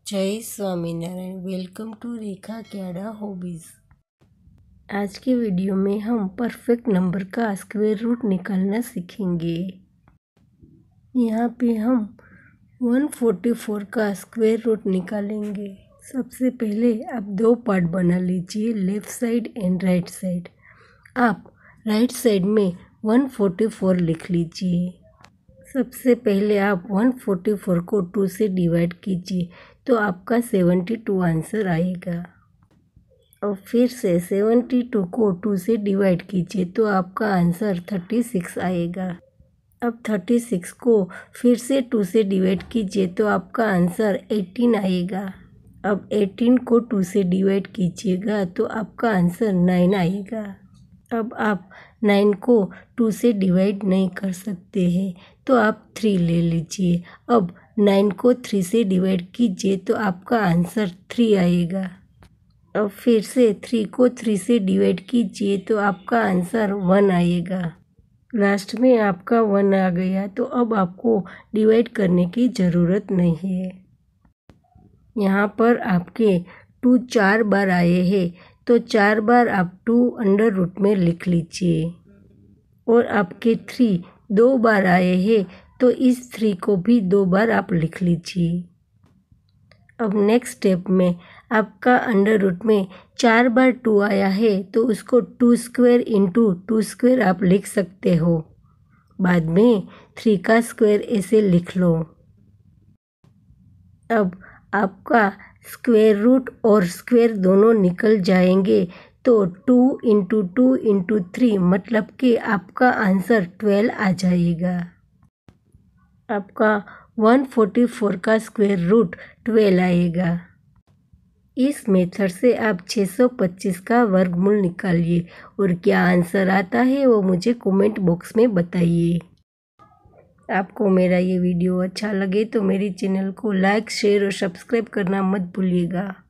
जय Swaminarayan. Welcome to Rekha Kyada hobbies. आज के वीडियो में हम परफेक्ट नंबर का स्क्वायर रूट निकालना सीखेंगे। यहाँ पे हम 144 का स्क्वायर रूट निकालेंगे। सबसे पहले आप दो पार्ट बना लीजिए, left side and right side. आप राइट साइड में 144 लिख लीजिए। सबसे पहले आप 144 को 2 से डिवाइड कीजिए तो आपका 72 आंसर आएगा। और फिर से 72 को 2 से डिवाइड कीजिए तो आपका आंसर 36 आएगा। अब 36 को फिर से 2 से डिवाइड कीजिए तो आपका आंसर 18 आएगा। अब 18 को 2 से डिवाइड कीजिएगा तो आपका आंसर 9 आएगा। अब आप 9 को 2 से डिवाइड नहीं कर सकते हैं तो आप 3 ले लीजिए। अब 9 को 3 से डिवाइड कीजिए तो आपका आंसर 3 आएगा। अब फिर से 3 को 3 से डिवाइड कीजिए तो आपका आंसर 1 आएगा। लास्ट में आपका 1 आ गया तो अब आपको डिवाइड करने की ज़रूरत नहीं है। यहाँ पर आपके 2 4 बार आए हैं तो 4 बार आप 2 अंडर रूट में लिख लीजिए। और आपके 3 2 बार आए हैं तो इस 3 को भी 2 बार आप लिख लीजिए। अब नेक्स्ट स्टेप में आपका अंडर रूट में 4 बार 2 आया है तो उसको 2 स्क्वायर इंटू 2 स्क्वायर आप लिख सकते हो। बाद में 3 का स्क्वायर ऐसे लिख लो। अब आपका स्क्वायर रूट और स्क्वायर दोनों निकल जाएंगे तो 2 इंटू 2 इंटू 3 मतलब कि आपका आंसर 12 आ जाएगा। आपका 144 का स्क्वायर रूट 12 आएगा। इस मेथड से आप 625 का वर्गमूल निकालिए और क्या आंसर आता है वो मुझे कमेंट बॉक्स में बताइए। आपको मेरा ये वीडियो अच्छा लगे तो मेरी चैनल को लाइक, शेयर और सब्सक्राइब करना मत भूलिएगा।